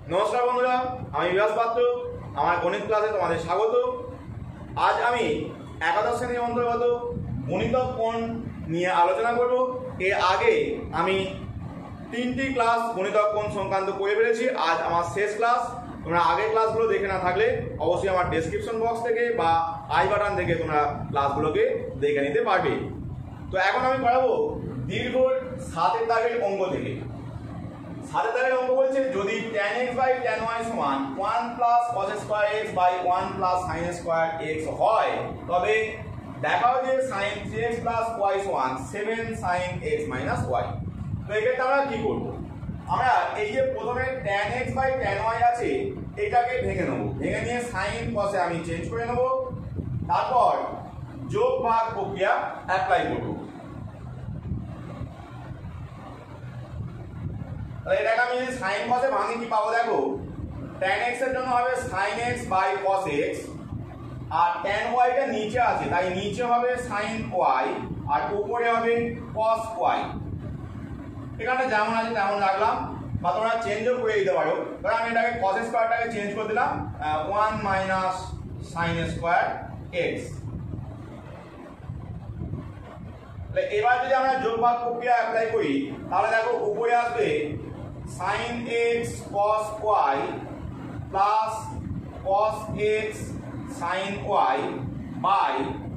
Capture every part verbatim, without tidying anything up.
নমস্কার বন্ধুরা, আমি বিভাস পাত্র। আমার গণিত ক্লাসে তোমাদের স্বাগত। আজ আমি একাদশ শ্রেণীর অন্তর্গত গণিতক কোণ নিয়ে আলোচনা করব। এর আগে আমি তিনটি ক্লাস গণিতক কোণ সংক্রান্ত করে ফেলেছি। আজ আমার শেষ ক্লাস। তোমরা আগের ক্লাসগুলো দেখে না থাকলে অবশ্যই আমার ডেসক্রিপশন বক্স থেকে বা আই বাটন থেকে তোমরা ক্লাসগুলোকে দেখে নিতে পারবে। তো এখন আমি করাবো দীর্ঘ সাতের দাগের অঙ্ক থেকে। সাতের দাগের অঙ্ক বলছে যদি tan x by tan y সমান one plus cos square x by one plus sin square x হয়, তবে দেখাও যে sin three x plus y সমান seven sin x minus y। তো এক্ষেত্রে আমরা কি করব? আমরা এই যে প্রথমে tan x by tan y আছে এটাকে ভেঙে নেব। ভেঙে নিয়ে sin cos এ আমি চেঞ্জ করে নেব। তারপর যোগ ভাগ প্রক্রিয়া অ্যাপ্লাই করব। তাহলে এটাকে আমি যদি sin cos এ ভাঙি কি পাবো দেখো, tan x এর জন্য হবে sin x by cos x, আর tan y টা নিচে আছে তাই নিচে হবে sin y আর উপরে হবে cos y। এখানে যেমন আছে তেমন রাখলাম, বা তোমরা চেঞ্জও করে দিতে পারো। কারণ আমি এটাকে cos স্কয়ারটাকে চেঞ্জ করে দিলাম one minus sin square x। এবার যদি আমরা যোগ ভাগ প্রক্রিয়া অ্যাপ্লাই করি তাহলে দেখো উপরে আসবে sin x cos y plus cos x sin y by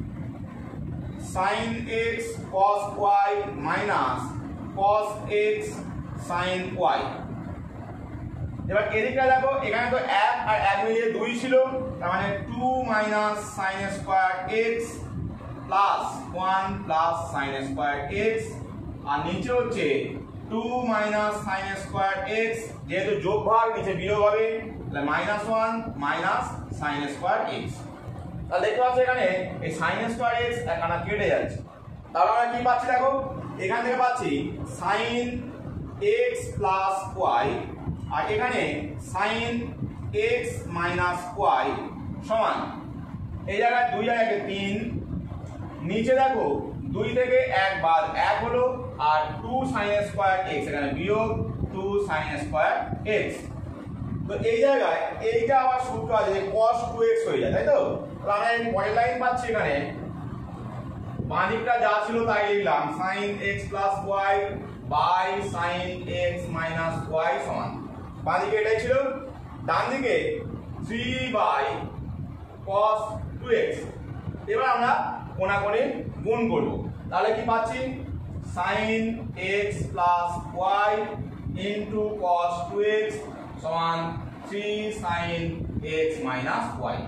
sin x cos y minus cos x sin y। এবার এদিকে দেখো এখানে তো এক আর এক মিলিয়ে দুই ছিল, তার মানে two minus sin square x plus one plus sin square x, আর নিচে হচ্ছে two minus sin square x, যেহেতু যোগ ভাগ নিচে বিয়োগ হবে তাহলে minus one minus sin square x। তাহলে দেখতে পাচ্ছ এখানে এই sin স্কয়ার x এখানে কেটে যাচ্ছে। তাহলে আমরা কি পাচ্ছি দেখো, এখান থেকে পাচ্ছি sin x প্লাস y, আর এখানে sin x মাইনাস y সমান এই জায়গায় দুই জায়গায় তিন, নিচে দেখো দুই থেকে এক বাদ এক হলো, আর টু sin স্কয়ার x এখানে বিয়োগ টু sin স্কয়ার x। তো এই জায়গায় এইটা আবার সূত্র আছে যে cos টু এক্স হয়ে যায়, তাই তো? তাহলে আমরা পরের লাইন পাচ্ছি এখানে বাঁ দিকটা যা ছিল তাই লিখলাম sin x plus y by sin x minus y সমান, বাঁ দিকে এটাই ছিল, ডান দিকে three by cos two x. এবার আমরা কোণাকোণে গুণ করব। তাহলে কি পাচ্ছি sin x plus y into cos two x সমান three sin x minus y।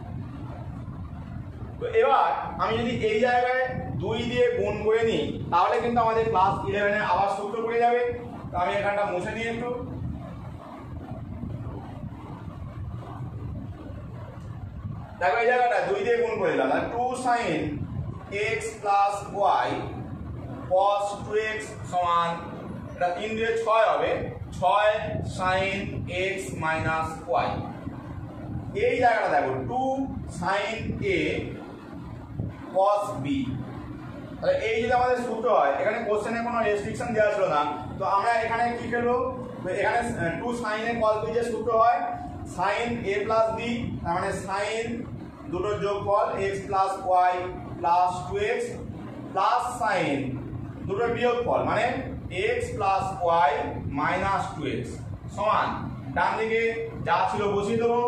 তো এবার আমি যদি এই জায়গায় দুই দিয়ে গুণ করে নিই তাহলে কিন্তু আমাদের ক্লাস ইলেভেন এর আবার সূত্র পড়ে যাবে। তো আমি এখানটা মুছে নিই একটু। দেখো এই জায়গাটা দুই দিয়ে গুণ করে দিলাম, two sin x plus y cos two x সমান, এটা তিন দিয়ে ছয় হবে, ছয় sin x মাইনাস y। এই জায়গাটা দেখো two sin a cos b। তাহলে এই যদি আমাদের সূত্র হয়, এখানে কোশ্চেনে কোনো রেস্ট্রিকশন দেওয়া ছিল না, তো আমরা এখানে কি করবো, এখানে two sin a cos b যে সূত্র হয় sin a প্লাস b, তার মানে sin দুটো যোগফল x plus y plus two x plus sin দুটো বিয়োগফল মানে x plus y minus two x সমান, ডান দিকে যা ছিল বসিয়ে দেবো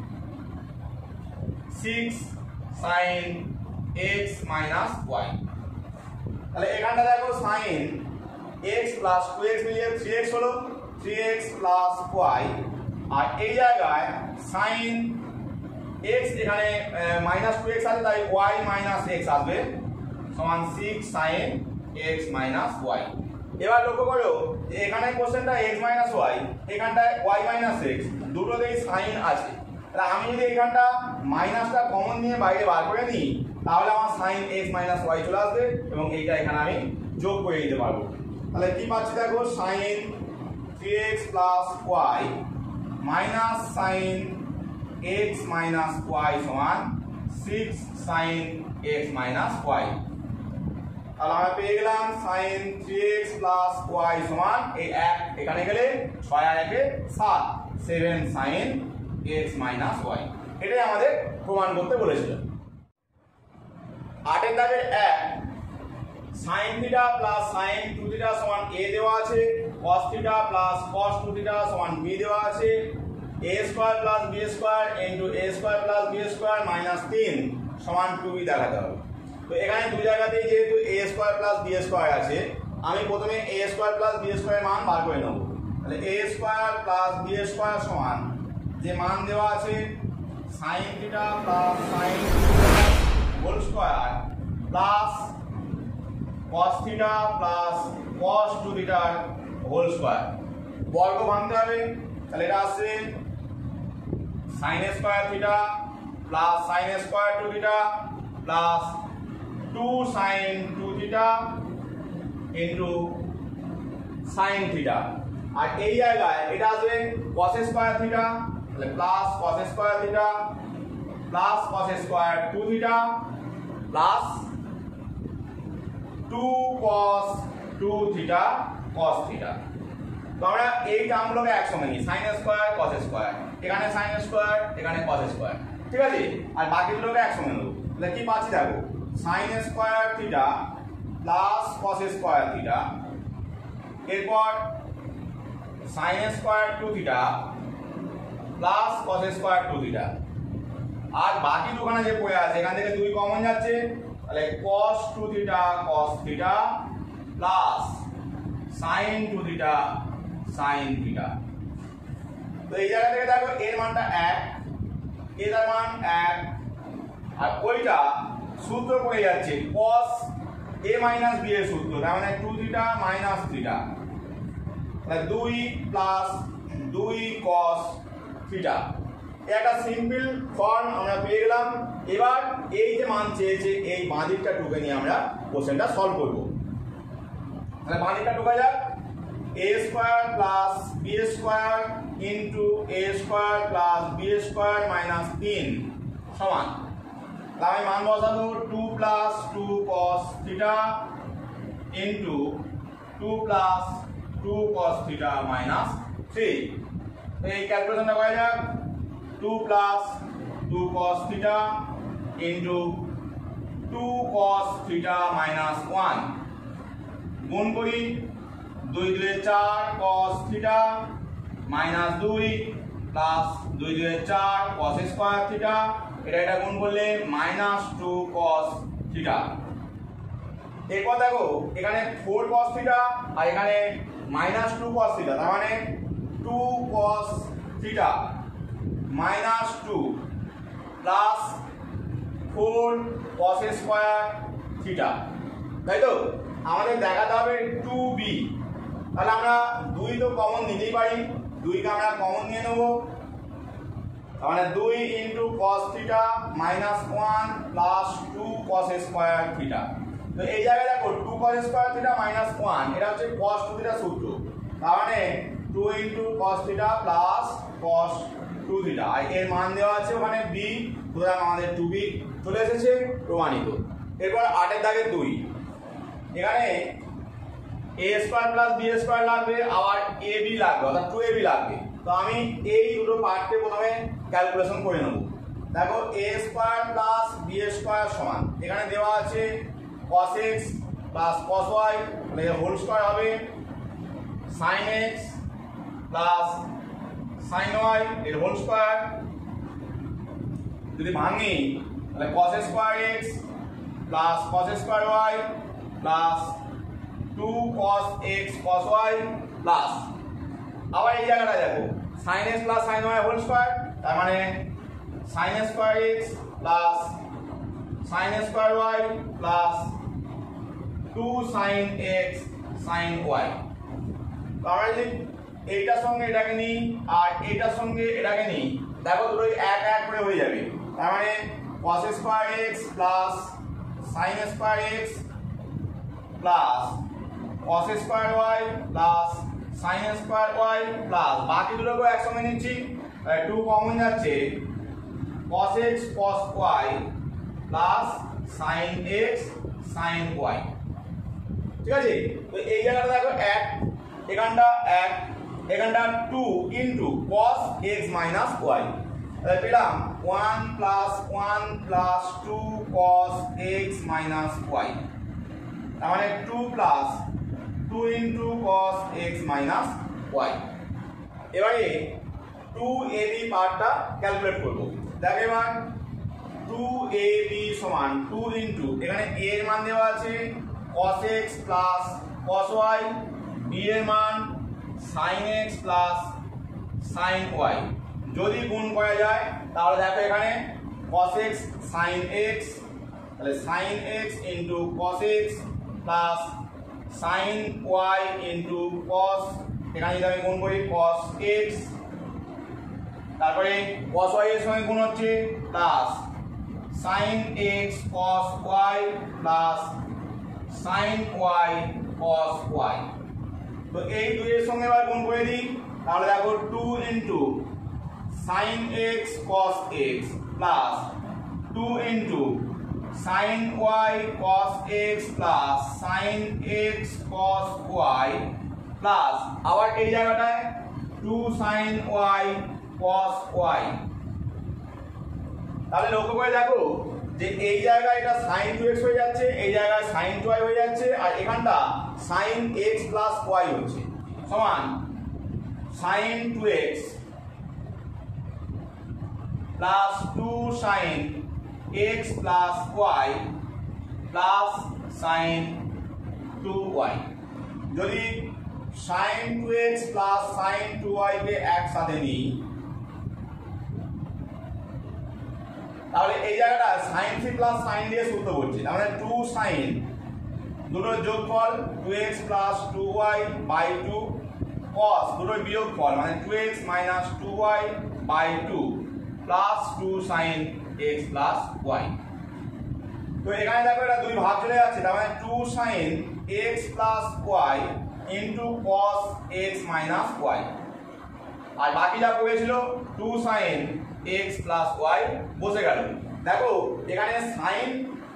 six sin x minus y। তাহলে এখানটা দেখো sin x plus two x মিলিয়ে থ্রি এক্স হলো, থ্রি এক্স প্লাস y, আর এই জায়গায় sin x এখানে মাইনাস টু এক্স আছে তাই y মাইনাস এক্স আসবে সমান six sin x minus y। এবার লক্ষ্য করো যে এখানে কোশ্চেনটা x মাইনাস y, এখানটায় y মাইনাস x, দুটোতেই sin আছে। তাহলে আমি যদি এখানটা মাইনাসটা কমন নিয়ে বাইরে বার করে নিই তাহলে আমার sin x মাইনাস y চলে আসবে এবং এইটা এখানে আমি যোগ করে দিতে পারবো। তাহলে কি পাচ্ছি দেখো sin three x plus y minus sin x minus y সমান six sin x minus y। তাহলে আমরা পেয়ে গেলাম sin three x plus y সমান এই এক এখানে গেলে ছয় আর একে সাত। Seven sine x minus y. এটাই আমাদের প্রমাণ করতে বলেছিল। আটের দাগের এক, sine theta plus sine two theta সমান এ দেওয়া আছে, cos theta plus cos two theta সমান বি দেওয়া আছে, a square plus b square into a square plus b square minus তিন সমান টু বি দেখাতে হবে। তো এখানে দুই জায়গাতেই যেহেতু a square plus b square আছে, আমি প্রথমে a square plus b square মান বার করে নেব। তাহলে a square plus b square সমান যে মান দেওয়া আছে sine theta plus sine whole square plus cos theta plus cos two থিটার হোল স্কোয়ার, বর্গ ভাঙতে হবে। তাহলে এটা আসছে sine square theta plus sine square two theta plus two sine two theta into sine theta. আর এই জায়গায় এটা আসবে কস স্কোয়ার থিটা, তাহলে plus cos square theta plus cos square two theta plus two cos two theta cos theta. তো আমরা এই টার্মগুলোকে একসঙ্গে নিই, সাইন স্কোয়ার কস স্কোয়ার, এখানে সাইন স্কোয়ার এখানে কস স্কোয়ার, ঠিক আছে? আর বাকিগুলোকে একসঙ্গে নেব। তাহলে কি পাচ্ছি দেখো, sine square theta plus cos square theta, এরপর sine square two theta plus cos square two theta. আর বাকি দুখানে যে পড়ে আছে এখান থেকে দুই কমন যাচ্ছে, তাহলে cos two theta cos theta plus sin two theta sin theta. তো এই জায়গা থেকে দেখো এর মানটা এক, এটার মান এক, আর ওইটা সূত্র পড়ে যাচ্ছে cos a মাইনাস b এর সূত্র, তার মানে টু থিটা মাইনাস থিটা, তাহলে দুই প্লাস দুই cos থিটা। একটা সিম্পল ফর্ম আমরা পেয়ে গেলাম। এবার এই যে মান চেয়েছে এই বাঁ দিকটা টুকে নিয়ে আমরা কোশ্চেনটা সলভ করব। তাহলে বাঁ দিকটা টুকা যাক, a square plus b square into a square plus b square minus তিন সমান, তাহলে আমি মান বসাবো two plus two cos theta into two plus two cos theta minus three. তো এই ক্যালকুলেশনটা করা যাক, two plus two cos theta into two cos theta minus one, গুণ করি দুই দুই চার cos theta minus দুই প্লাস দুই দুই চার cos স্কয়ার theta, এটা এটা গুণ করলে মাইনাস টু cos theta। এরপর দেখো এখানে ফোর cos theta আর এখানে মাইনাস টু cos theta, তার মানে two cos theta minus two plus four cos square theta, তাই তো? আমাদের দেখাতে হবে টু বি। তাহলে আমরা দুই তো কমন নিতেই পারি, দুইকে আমরা কমন নিয়ে নেব, তার মানে দুই ইন্টু cos থিটা minus one plus two cos square theta. তো এই জায়গায় দেখো two cos square theta minus one, এটা হচ্ছে cos টু থিটা সূত্র, তার মানে two into cos theta plus cos two theta, আর এর মান দেওয়া আছে ওখানে বি, সুতরাং আমাদের টু বি চলে এসেছে, প্রমাণিত। এরপর আটের দাগের দুই, এখানে a square plus b square লাগবে, আবার এ বি লাগবে, অর্থাৎ টু এ বি লাগবে। তো আমি এই দুটো পার্টকে প্রথমে ক্যালকুলেশন করে নেব। দেখো a square plus b square সমান, এখানে দেওয়া আছে cos x plus cos y, তাহলে হোল স্কোয়ার হবে sin x plus sin y এর হোল স্কোয়ার। যদি ভাঙি তাহলে cos square x plus cos square y plus two cos x cos y plus, আবার এই জায়গাটা দেখো sin x plus sin y whole square, তার মানে sin square x plus sin square y plus two sin x sin y। তো আমরা যদি এইটার সঙ্গে এটাকে নিই আর এইটার সঙ্গে এটাকে নিই, দেখো দুটোই এক এক করে হয়ে যাবে, তার মানে cos square x plus sin square x plus cos square y plus sin square y plus বাকি দুটোকে একসঙ্গে নিচ্ছি, টু কমন যাচ্ছে cos x cos y plus sin x sin y, ঠিক আছে? তো এই জায়গাটা দেখো এক, এখানটা এক, এখানটা two into cos x minus y, তাহলে পেলাম one plus one plus two cos x minus y, তার মানে two plus two into cos x minus y. এবারে টু এ বি পার্টটা ক্যালকুলেট করবো। দেখ এবার টু এ বি সমান টু ইন্টু এখানে এ এর মান দেওয়া আছে cos x plus cos y, b এর মান sin x plus sin y। যদি গুণ করা যায় তাহলে দেখো এখানে cos x sin x, তাহলে sin x into cos x plus sin y into cos, এখানে যদি আমি গুণ করি cos x, তারপরে cos y এর সঙ্গে গুণ হচ্ছে plus sin x cos y plus sin y cos y। তো এই দুইয়ের সঙ্গে এবার গুণ করে দিই, তাহলে দেখো two into sin x cos x plus two into sin y cos x plus sin x cos y plus আবার এই জায়গাটায় two sin y cos y। তাহলে লক্ষ্য করে দেখো যে এই জায়গায় এটা sin টু x হয়ে যাচ্ছে, এই জায়গায় sin টু y হয়ে যাচ্ছে, আর এখানটা sin x প্লাস y হচ্ছে, সমান sin two x plus two sin x plus y plus sin two y। যদি sin two x plus sin two y কে একসাথে নিই তাহলে এই জায়গাটা sin থ্রি প্লাস sin দিয়ে সূত্র করছি, তার মানে টু sin দুটোর যোগফল two x plus two y by two cos দুটোর বিয়োগফল মানে two x minus two y by two plus two sin x plus y। তো এখানে দেখো এটা দুই ভাগ চলে যাচ্ছে, তার মানে two sin x plus y into cos x minus y, আর বাকি যা পড়েছিল two sin x plus y বসে গেল। দেখো এখানে sin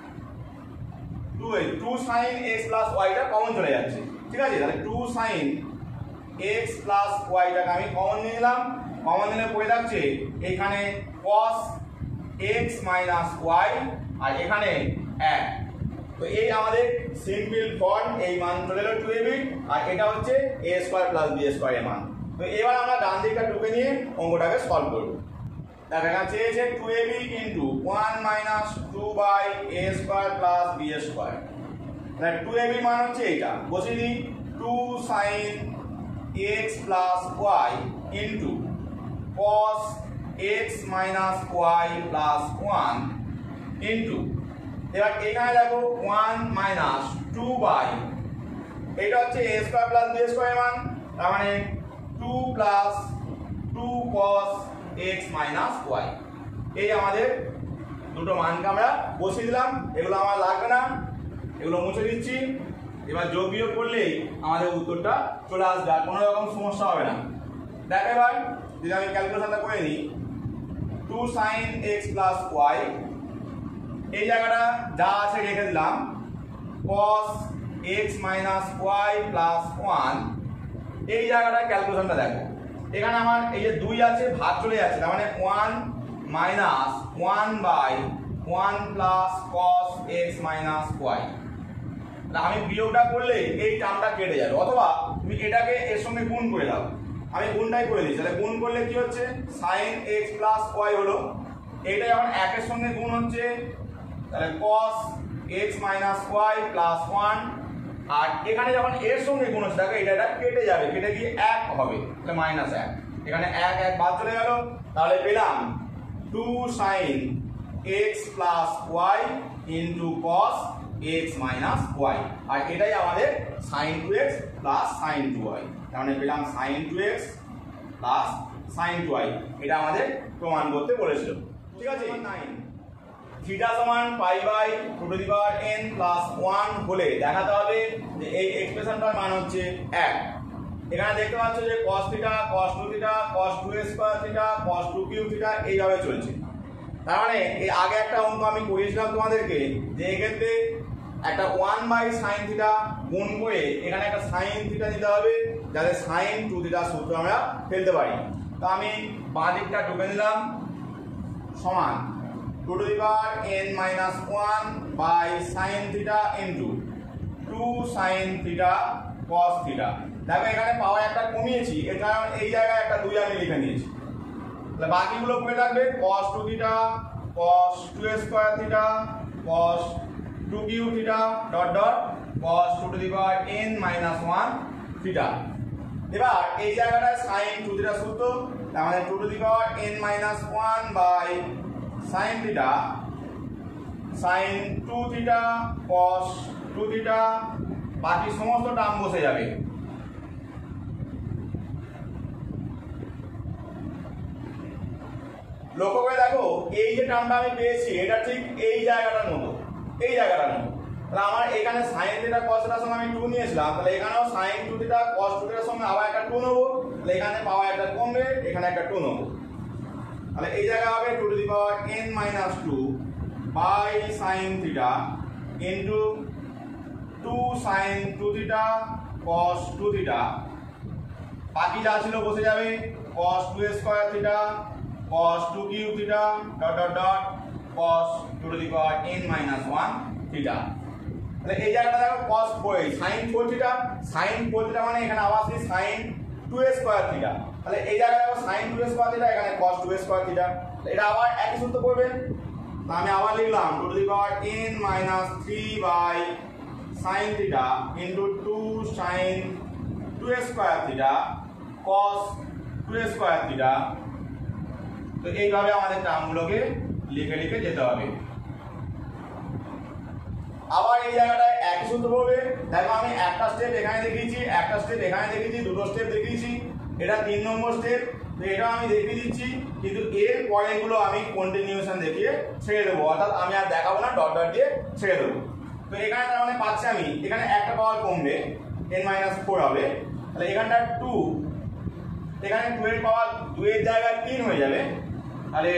two two sin x plus y টা কমন চলে যাচ্ছে, ঠিক আছে, তাহলে two sin x plus y টাকে আমি কমন নিয়ে নিলাম, কমন নিলে পড়ে থাকছে এখানে cos x মাইনাস y আর এখানে এক। তো এই আমাদের সিম্পল ফর্ম, এই মান চলে এলো টু এ বি, আর এটা হচ্ছে a square plus b square এর মান। তো এবার আমরা ডান দিকটা টুকে নিয়ে অঙ্কটাকে সলভ করব। দেখো এখানে চেয়েছে two a b into one minus two by a square plus b square, তাহলে টু এ বি মান হচ্ছে এটা, বসিয়ে দিই two sin x plus y into cos x minus y plus one into, এবার এখানে দেখো ওয়ান মাইনাস টু বাই, এটা হচ্ছে a square plus b square মান, তার মানে two plus two cos x minus y। এই আমাদের দুটো মানকে আমরা বসিয়ে দিলাম, এগুলো আমার লাগবে না, এগুলো মুছে দিচ্ছি। এবার যোগ বিয়োগ করলেই আমাদের উত্তরটা চলে আসবে, আর কোনো রকম সমস্যা হবে না। দেখ এবার যদি আমি ক্যালকুলেশনটা করে নিই, two sin x plus y, এই জায়গাটা যা আছে রেখে দিলাম, cos x minus y plus one, এই জায়গাটা ক্যালকুলেশনটা দেখো, এখানে আমার এই যে দুই আছে ভাগ চলে যাচ্ছে, তার মানে one minus one by one plus cos x minus y। আমি বিয়োগটা করলে এই টার্মটা কেটে যাবে, অথবা তুমি এটাকে এর সঙ্গে গুণ করে দাও, আমি গুণটাই করে দিচ্ছি। তাহলে গুণ করলে কি হচ্ছে sin x প্লাস y হলো, এইটা যখন একের সঙ্গে গুণ হচ্ছে তাহলে cos x minus y plus one, আর এখানে যখন এর সঙ্গে গুণ হচ্ছে দেখো এটা এটা কেটে যাবে, কেটে গিয়ে এক হবে, তাহলে মাইনাস এক, এখানে এক এক বাদ চলে গেল, তাহলে পেলাম two sin x plus y into cos x minus y, আর এটাই আমাদের sin two x plus sin two y, তার মানে পেলাম sin two x plus sin two y। এটা আমাদের প্রমাণ করতে বলেছিল, ঠিক আছে। নাইন থিটা সমান pi by two two the power n plus one হলে দেখাতে হবে যে এই এক্সপ্রেশনটার মান হচ্ছে এক। এখানে দেখতে পাচ্ছ যে cos theta cos two theta cos two square theta cos two cube theta এইভাবে চলছে। তার মানে এই আগে একটা অঙ্ক আমি করিয়েছিলাম তোমাদেরকে যে এক্ষেত্রে একটা ওয়ান বাই সাইন থিটা গুণ করে এখানে একটা সাইন থিটা দিতে হবে, যাতে সাইন টু থিটার সূত্র আমরা ফেলতে পারি। তো আমি বাঁ দিকটা ঢুকে নিলাম সমান two two the power n minus one by sine theta into two sine theta cos theta. দেখো এখানে পাওয়ার একটা কমিয়েছি, এর কারণ এই জায়গায় একটা দুই আমি লিখে নিয়েছি। তাহলে বাকিগুলো পড়ে থাকবে cos two theta cos two square theta cos two cube theta dot dot cos two two the power n minus one theta. এবার এই জায়গাটায় সাইন টু থিটা সূত্র, তার মানে two two the power n minus one by sine theta sine two theta cos two theta, বাকি সমস্ত term বসে যাবে। লক্ষ্য করে দেখো এই যে টার্মটা আমি পেয়েছি এটা ঠিক এই জায়গাটার মতো, এই জায়গাটার মতো। তাহলে আমার এখানে সাইন থিটা কস থিটার সঙ্গে আমি টু নিয়েছিলাম, তাহলে এখানেও sine two theta cos two থিটার সঙ্গে আবার একটা টু নেবো, তাহলে এখানে পাওয়ার একটা কমবে, এখানে একটা টু নেবো। তাহলে এই জায়গায় হবে two two the power n minus two by sine theta into two sine two theta cos two theta, বাকি যা ছিল বসে যাবে cos two square theta cos two cube theta dot dot dot cos two two the power n minus one theta. তাহলে এই জায়গাটা দেখো cos four sin four theta, sin four theta মানে এখানে আবার সেই sin টু স্কয়ার থিটা। তাহলে এই জায়গায় দেখো sin টু স্কয়ার থিটা, এখানে cos টু স্কয়ার থিটা, এটা আবার একই সূত্র পড়বে। তো আমি আবার লিখলাম two two the power n minus three by sin theta into two sin two square theta cos two square theta. তো এইভাবে আমাদের টার্মগুলোকে লিখে লিখে যেতে হবে। আবার এই জায়গাটায় একই সূত্র পড়বে। দেখো আমি একটা স্টেপ এখানে দেখিয়েছি, একটা স্টেপ এখানে দেখিয়েছি, দুটো স্টেপ দেখিয়েছি, এটা তিন নম্বর স্টেপ। তো এটা আমি দেখিয়ে দিচ্ছি, কিন্তু এর পরেগুলো আমি কন্টিনিউশন দেখিয়ে ছেড়ে দেবো, অর্থাৎ আমি আর দেখাবো না, ডট ডট দিয়ে ছেড়ে দেবো। তো এখানে তার মানে পাচ্ছি আমি এখানে একটা পাওয়ার কমবে, এন মাইনাস ফোর হবে। তাহলে এখানটা টু, এখানে টু এর পাওয়ার দুই এর জায়গায় তিন হয়ে যাবে। তাহলে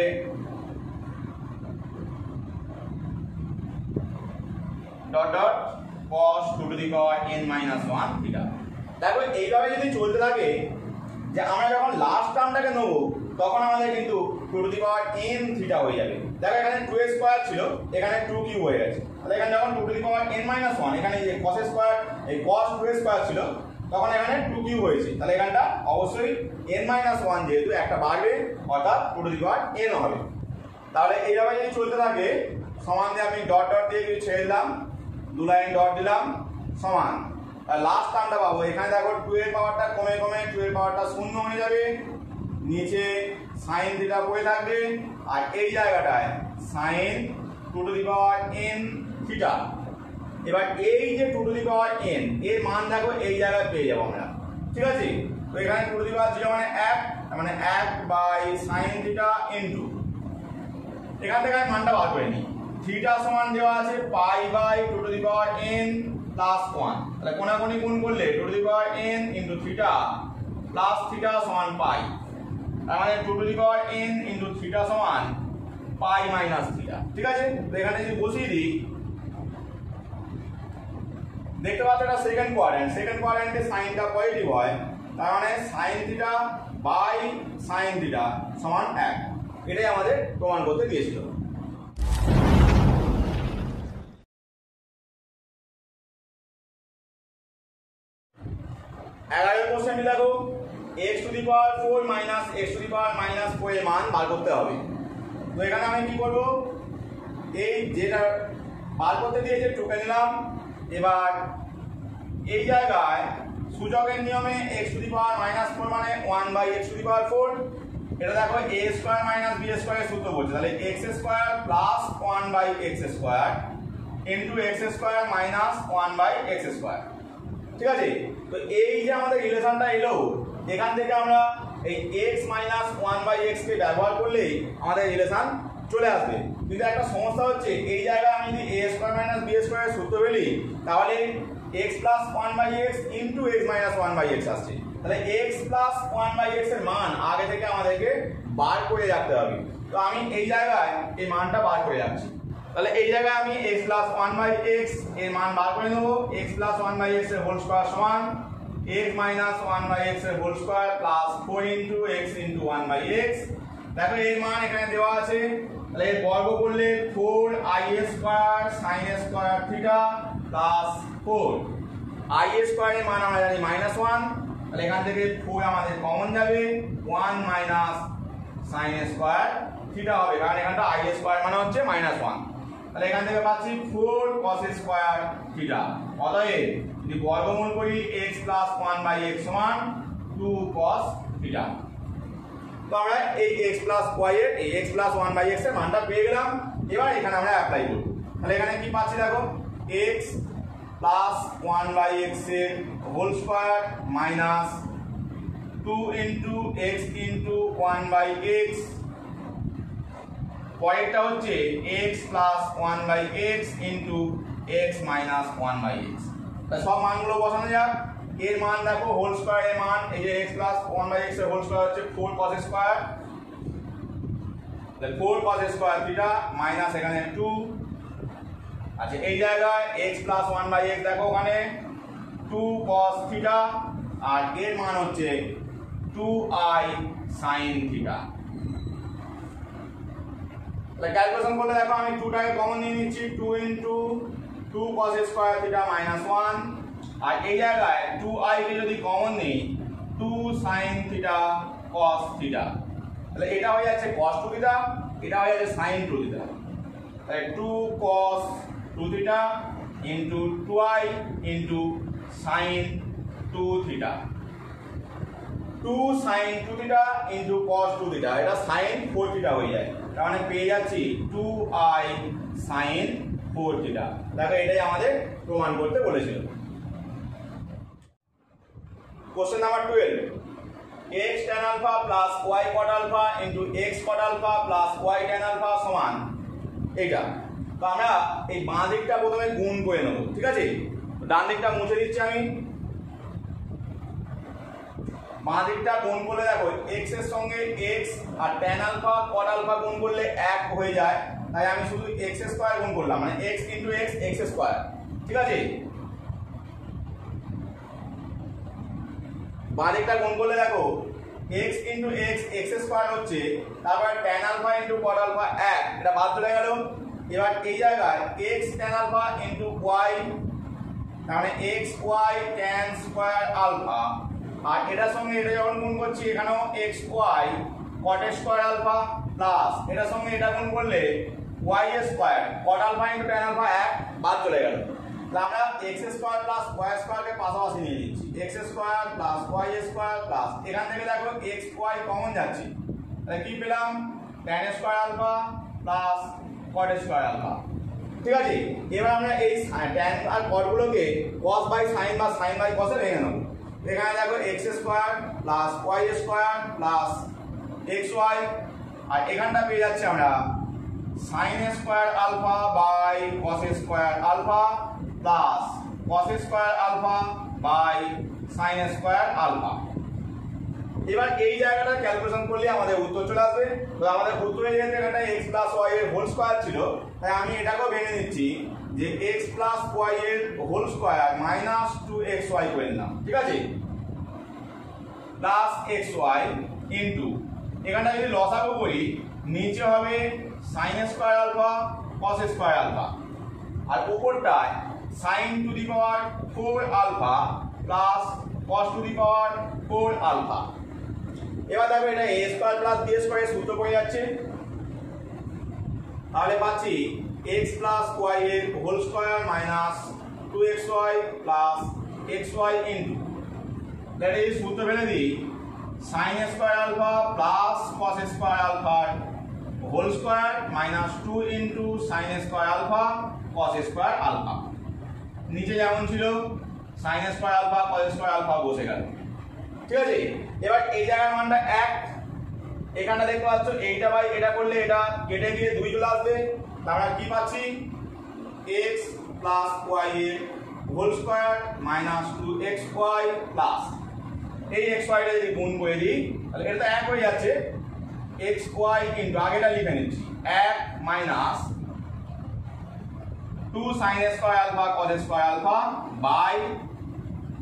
dot dot cos two two the power n minus one theta. দেখো এইভাবে যদি চলতে থাকে, যে আমরা যখন লাস্ট টার্মটাকে নেবো তখন আমাদের কিন্তু two two the power n theta হয়ে যাবে। দেখো এখানে টু স্কয়ার ছিল, এখানে টু কিউ হয়ে গেছে। তাহলে এখানে যখন two two the power n minus one, এখানে যে cos স্কয়ার এই cos টু স্কয়ার ছিল, তখন এখানে টু কিউ হয়েছে। তাহলে এখানটা অবশ্যই n মাইনাস ওয়ান যেহেতু একটা বাড়বে, অর্থাৎ two two the power n হবে। তাহলে এইভাবে যদি চলতে থাকে, সমান দিয়ে আমি ডট ডট দিয়ে কিছু ছেড়ে দিলাম, দু লাইন ডট দিলাম সমান। আর লাস্ট টার্মটা পাবো, এখানে দেখো টু এর পাওয়ারটা কমে কমে টু এর পাওয়ারটা শূন্য হয়ে যাবে, নিচে সাইন থিটা পড়ে থাকবে, আর এই জায়গাটায় sine two two the power n theta. এবার এই যে two two the power n এর মান দেখো এই জায়গায় পেয়ে যাবো আমরা, ঠিক আছে। তো এখানে two two the power zero মানে এক, মানে এক বাই সাইন থিটা ইনটু, এখান থেকে আমি মানটা বার করে নিই, থিটা সমান দেওয়া আছে pi by two two the power n plus one. তাহলে কোনাকুনি গুণ করলে two two the power n into theta plus theta সমান পাই, তার মানে two two the power n into theta সমান পাই মাইনাস থিটা, ঠিক আছে। তো এখানে যদি বসিয়ে দিই, দেখতে পাচ্ছ এটা সেকেন্ড কোয়াড্রেন্ট, সেকেন্ড কোয়াড্রেন্টে সাইনটা পজিটিভ হয়, তার মানে sine theta by sine theta সমান এক। এটাই আমাদের প্রমাণ করতে দিয়েছিল। এগারো কোশ্চেনটি দেখো, x to the power four minus x to the power minus four এর মান বার করতে হবে। তো এখানে আমি কি করব, এই যেটা বার করতে দিয়েছে টুকে নিলাম। এবার এই জায়গায় সূচকের নিয়মে x to the power minus four মানে one by x to the power four. এটা দেখো a স্কয়ার মাইনাস b স্কয়ারের সূত্র বলছে, তাহলে x square plus one by x square into x square minus one by x square, ঠিক আছে। তো এই যে আমাদের রিলেশনটা এলো, এখান থেকে আমরা এই x minus one by x কে ব্যবহার করলেই আমাদের রিলেশন চলে আসবে। কিন্তু একটা সমস্যা হচ্ছে, এই জায়গায় আমি যদি a স্কয়ার মাইনাস b স্কয়ারের সূত্র বলি, তাহলে x plus one by x into x minus one by x আসছে। তাহলে x plus one by x এর মান আগে থেকে আমাদেরকে বার করে রাখতে হবে। তো আমি এই জায়গায় এই মানটা বার করে রাখছি। তাহলে এই জায়গায় আমি x plus one by x এর মান বার করে নেবো। x plus one by x এর হোল স্কয়ার সমান x minus one by x এর whole square plus four into x into one by x. দেখো এর মান এখানে দেওয়া আছে, তাহলে এর বর্গ করলে four i square sine square theta plus four i স্কয়ারের মান আমরা জানি মাইনাস ওয়ান, তাহলে এখান থেকে ফোর আমাদের কমন যাবে, one minus sine square theta হবে, কারণ এখানটা আই স্কয়ার মানে হচ্ছে মাইনাস ওয়ান। তাহলে এখান থেকে পাচ্ছি ফোর কস স্কয়ার থিটা। অতএব যদি বর্গমূল করি x plus one by x সমান টু কস থিটা। তো আমরা এই x প্লাস y এর এই x plus one by x এর মানটা পেয়ে গেলাম। এবার এখানে আমরা অ্যাপ্লাই করব। তাহলে এখানে কি পাচ্ছি দেখো, x plus one by x এর whole square minus two into x into one by x, পরেরটা হচ্ছে x plus one by x into x minus one by x. তাহলে সব মানগুলো বসানো যাক। এর মান দেখো হোল স্কয়ার এর মান এই যে x plus one by x এর হোল স্কয়ার হচ্ছে ফোর cos স্কয়ার, তাহলে four cos square theta minus এখানে টু। আচ্ছা এই জায়গায় x plus one by x দেখো ওখানে টু cos থিটা, আর এর মান হচ্ছে টু আই sin থিটা। তাহলে ক্যালকুলেশন করলে দেখো আমি টু টাকে কমন নিয়ে নিচ্ছি, two into two cos square theta minus one, আর এই জায়গায় টু আই কে যদি কমন নিই two sin theta cos theta, তাহলে এটা হয়ে যাচ্ছে cos টু থিটা, এটা হয়ে যাচ্ছে sin টু থিটা। তাহলে two cos two theta into two i into sin two theta, two sin two theta into cos two theta, এটা sin ফোর থিটা হয়ে যায়। তার মানে পেয়ে যাচ্ছি two i sin four theta. দেখো এটাই আমাদের প্রমাণ করতে বলেছিল। Question number twelve, x tan alpha plus y cot alpha into x cot alpha plus y tan alpha সমান এটা। তো আমরা এই বাঁ দিকটা প্রথমে গুণ করে নেব, ঠিক আছে? ডান দিকটা মুছে দিচ্ছি আমি। বাঁ দিকটা গুণ করলে দেখো x এর সঙ্গে x আর tan alpha cot alpha গুণ করলে এক হয়ে যায়, তাই আমি শুধু x স্কয়ার গুণ করলাম, মানে x into x x square, ঠিক আছে? বাঁ দিকটা গুণ করলে দেখো x into x x square হচ্ছে, তারপর tan alpha into cot alpha এক, এটা বাদ চলে গেল। এবার এই জায়গায় x tan alpha into y, তার মানে xy tan স্কয়ার আলফা, আর এটার সঙ্গে এটা যখন গুণ করছি এখানেও xy cot square alpha plus এটার সঙ্গে এটা গুণ করলে y square cot alpha into tan alpha এক, বাদ চলে গেল। তাহলে আমরা x square plus y square কে পাশাপাশি নিয়ে নিচ্ছি, x square plus y square plus এখান থেকে দেখো xy কমন যাচ্ছে, তাহলে কি পেলাম tan square alpha plus cot square alpha, ঠিক আছে? এবার আমরা এই tan আর cot গুলোকে cos বাই sin বা sin বাই cos এ ভেঙে নেব। এখানে দেখো x square plus y square plus xy, আর এখানটা পেয়ে যাচ্ছে আমরা sin square alpha by cos square alpha plus cos square alpha by sin square alpha. এবার এই জায়গাটা ক্যালকুলেশন করলে আমাদের উত্তর চলে আসবে। তো আমাদের উত্তরে যেহেতু এখানটা x প্লাস y এর হোল স্কয়ার ছিল, তাই আমি এটাকেও ভেঙে নিচ্ছি যে x প্লাস y এর whole square minus two x y করে নিলাম, ঠিক আছে? প্লাস xy ইন্টু এখানটা যদি লসাগু করি নিচে হবে sin square alpha cos square alpha, আর উপরটায় sin to the power four alpha plus cos to the power four alpha. এবার দেখো এটা a square plus b square সূত্র পড়ে যাচ্ছে, তাহলে পাচ্ছি x প্লাস y এর whole square minus two x y plus xy into, that is সূত্র ফেলে দিই sin square alpha plus cos square alpha whole square minus two into sin square alpha cos square alpha. নিচে যেমন ছিল sin square alpha cos square alpha বসে গেল, ঠিক আছে? এবার এই জায়গার মানটা এক, এখানটা দেখতে পাচ্ছ এইটা বাই এটা করলে এটা কেটে গিয়ে দুই চলে আসবে, তাহলে কি পাচ্ছি x প্লাস y এর whole square minus two x y plus এই xy টা যদি গুণ করে দিই তাহলে এটা তো এক হয়ে যাচ্ছে, xy ইনটু আগেটা লিখে নিচ্ছি এক মাইনাস two sin square alpha cos square alpha by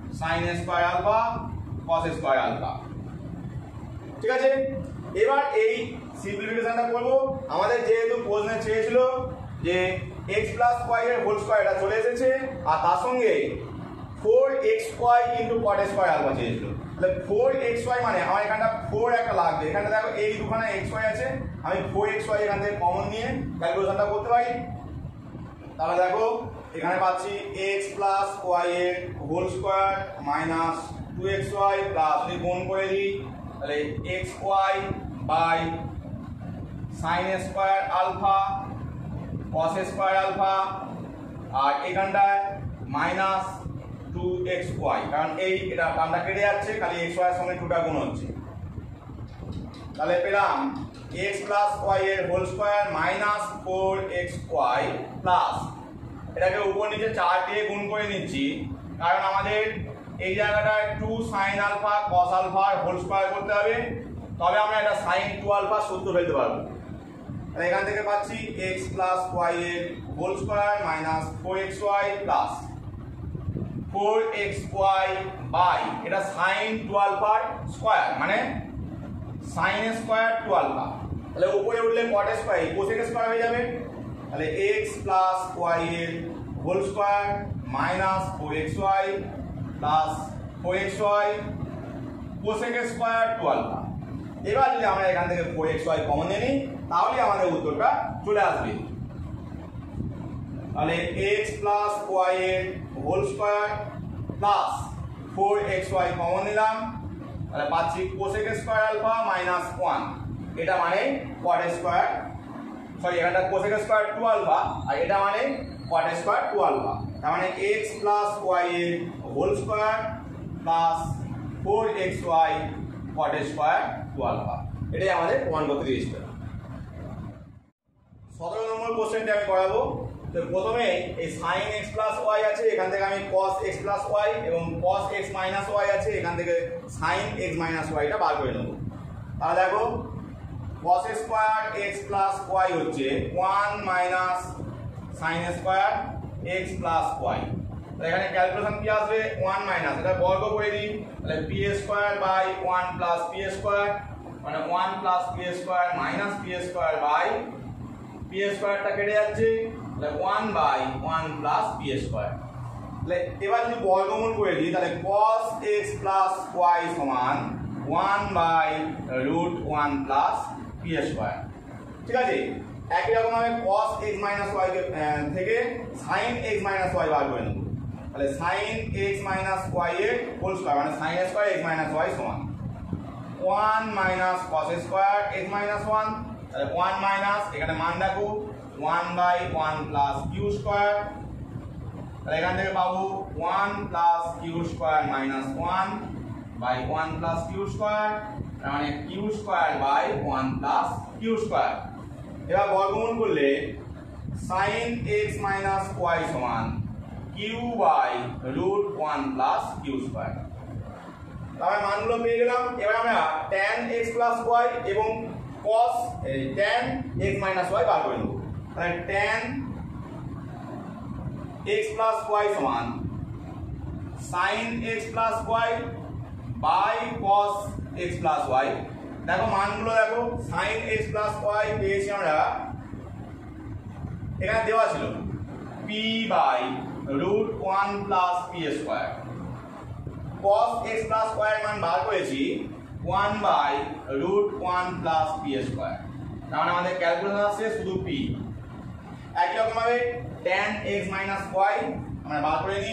sine square alpha cos square alpha. ঠিক আছে, এবার এই সিম্পলিফিকেশনটা করব। আমাদের যেহেতু প্রশ্নে চেয়েছিল যে এক্স প্লাস ওয়াই এর হোল স্কয়ারটা চলে এসেছে, আর তার সঙ্গে four x y into cot square alpha চেয়েছিল। তাহলে ফোর এক্স ওয়াই মানে আমার এখানটা ফোর একটা লাগবে, এখানটা দেখো এই দুখানে এক্স ওয়াই আছে, আমি ফোর এক্স ওয়াই এখান থেকে কমন নিয়ে ক্যালকুলেশনটা করতে পারি। তাহলে দেখো এখানে পাচ্ছি এক্স প্লাস ওয়াই এর whole square minus two x y plus, যদি গুণ করে দিই তাহলে x y by sine square alpha cos square alpha, আর এখানটায় মাইনাস টু এক্স ওয়াই, কারণ এই এটা টার্মটা কেটে যাচ্ছে, খালি এক্স ওয়াই এর সঙ্গে টুটা গুণ হচ্ছে। তাহলে পেলাম এক্স প্লাস ওয়াই এর whole square minus four x y plus, এটাকে উপর নিচে চার দিয়ে গুণ করে নিচ্ছি, কারণ আমাদের এই জায়গাটায় টু সাইন আলফা কস আলফার হোল স্কয়ার করতে হবে, তবে আমরা এটা সাইন টু আলফা সূত্র ফেলতে পারবো। তাহলে এখান থেকে পাচ্ছি এক্স প্লাস ওয়াই এর whole square minus four x y plus four x y by, এটা সাইন টু আলফার স্কয়ার মানে সাইন স্কয়ার টু আলফা, তাহলে উপরে উঠলে কট স্কয়ার কোসেক স্কয়ার হয়ে যাবে। তাহলে এক্স প্লাস ওয়াই এর whole square minus four x y plus four x y cosec square two alpha. এবার যদি আমরা এখান থেকে ফোর এক্স ওয়াই কমন নিয়ে নিই তাহলে আমাদের উত্তরটা চলে আসবে। তাহলে এক্স প্লাস ওয়াই এর whole square plus four x y common নিলাম, তাহলে পাচ্ছি cosec square alpha minus one, এটা মানে কট স্কয়ার, সরি এখানটা কোসেক স্কয়ার টু আলফা, আর এটা মানে কট স্কয়ার টু আলফা। তার মানে এক্স প্লাস ওয়াই এর whole square plus four x y cot square two alpha, এটাই আমাদের প্রমাণ করতে দিয়েছিল। সতেরো নম্বর কোশ্চেনটা আমি করাবো। তো প্রথমে এই সাইন এক্স প্লাস ওয়াই আছে, এখান থেকে আমি কস এক্স প্লাস ওয়াই, এবং কস এক্স মাইনাস ওয়াই আছে, এখান থেকে সাইন এক্স মাইনাস ওয়াইটা বার করে নেবো। তাহলে দেখো cos square x plus y হচ্ছে one minus sine square x plus y. এখানে ক্যালকুলেশন কি আসবে, ওয়ান মাইনাস, এটা বর্গ করে দিই, তাহলে p square by one plus p square, মানে one plus p square minus p square by p স্কয়ারটা কেটে যাচ্ছে, তাহলে one by one plus p square. তাহলে এবার যদি বর্গমূল করে দিই তাহলে cos x প্লাস ওয়াই সমান one by root one plus p square. ঠিক আছে, একই রকম ভাবে cos x মাইনাস ওয়াই থেকে sin x মাইনাস ওয়াই বার করে নেব। তাহলে sin x মাইনাস ওয়াই এর হোল স্কয়ার মানে sin square x minus y সমান one minus cos square x minus one, তাহলে ওয়ান মাইনাস এখানে মান রাখো one by one plus q square, তাহলে এখান থেকে পাবো one plus q square minus one by one plus q square, তার মানে q square by one plus q square. এবার বর্গমূল করলে sin x মাইনাস ওয়াই সমান q by root one plus q square. তাহলে মানগুলো পেয়ে গেলাম। এবার আমরা tan x প্লাস ওয়াই এবং cos tan x minus y বার করে নেব। তাহলে tan x প্লাস ওয়াই সমান sin x plus y by cos x plus y. দেখো মানগুলো দেখো, sin x প্লাস ওয়াই পেয়েছি আমরা, এখানে দেওয়া ছিল p by root one plus p square. cos x plus y এর মান বার করেছি one by root one plus p square, তার মানে আমাদের ক্যালকুলেশন আসছে শুধু p। একই রকম ভাবে tan x মাইনাস ওয়াই আমরা বার করে নিই,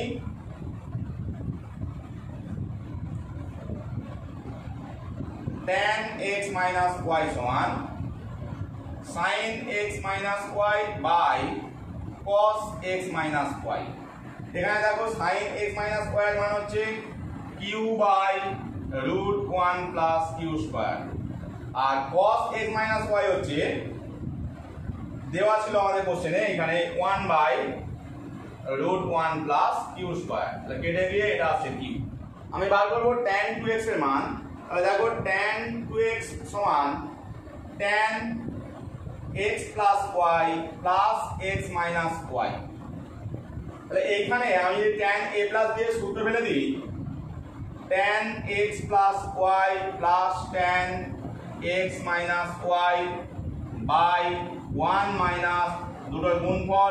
tan x মাইনাস ওয়াই সমান sin x minus y by cos x minus y. এখানে দেখো sin x মাইনাস ওয়াই এর মান হচ্ছে q by root one plus q square, আর cos x মাইনাস ওয়াই হচ্ছে দেওয়া ছিল আমাদের কোশ্চেনে এখানে one by root one plus q square, তাহলে কেটে দিয়ে এটা আসছে কিউ। আমি বার করবো tan টু x এর মান, তাহলে দেখো tan টু x সমান tan x plus y plus x minus y. তাহলে এইখানে আমি যদি tan a প্লাস b এর সূত্র ফেলে দিই tan x plus y plus tan x minus y by one minus দুটোর গুণফল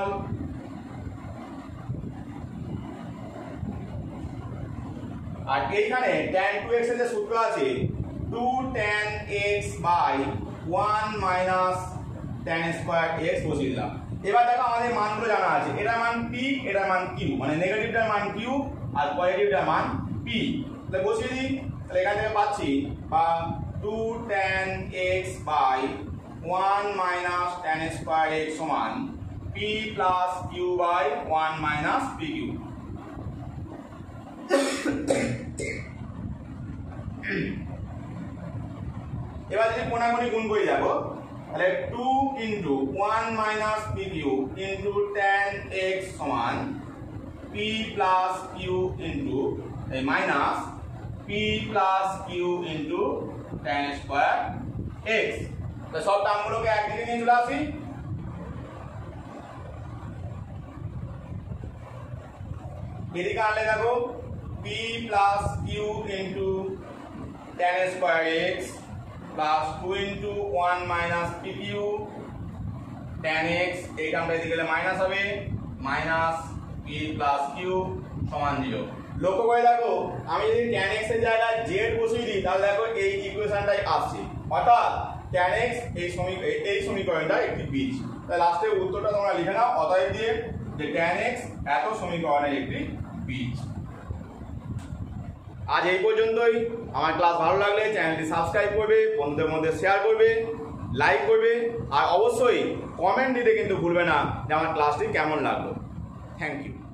আর এইখানে tan টু x এর যে সূত্র আছে two tan x by one minus tan square x বসিয়ে দিলাম। এবার দেখো আমাদের মানগুলো জানা আছে, এটার মান p, এটার মান q, মানে নেগেটিভটার মান q আর পজিটিভটার মান p। তাহলে বসিয়ে দিই, তাহলে এখান থেকে পাচ্ছি বা two tan x by one minus tan square x সমান p plus q by one minus pq। এবার যদি কোণাগুণি গুণ করে যাব তাহলে two into one minus pq into tan x সমান p plus q into এই minus p plus q into tan square x। তো সব টার্মগুলোকে একদিকে নিয়ে চলে আসি। এদিকে আনলে দেখো p plus q into tan square x plus two into one minus pq tan x, এই টার্মটা এদিকে গেলে মাইনাস হবে, মাইনাস p plus q সমান জিরো। লক্ষ্য করে দেখো আমি যদি tan x এর জায়গায় z বসিয়ে দিই তাহলে দেখো এই ইকুয়েশনটাই আসছে, অর্থাৎ tan x এই সমীকরণ এই সমীকরণটা একটি বীজ। তাহলে লাস্টে উত্তরটা তোমরা লিখে নাও, অতএব দিয়ে যে tan x এত সমীকরণের একটি বীজ। আজ এই পর্যন্তই। আমার ক্লাস ভালো লাগলে চ্যানেলটি সাবস্ক্রাইব করবে, বন্ধুদের মধ্যে শেয়ার করবে, লাইক করবে আর অবশ্যই কমেন্ট দিতে কিন্তু ভুলবে না যে আমার ক্লাসটি কেমন লাগলো। Thank you.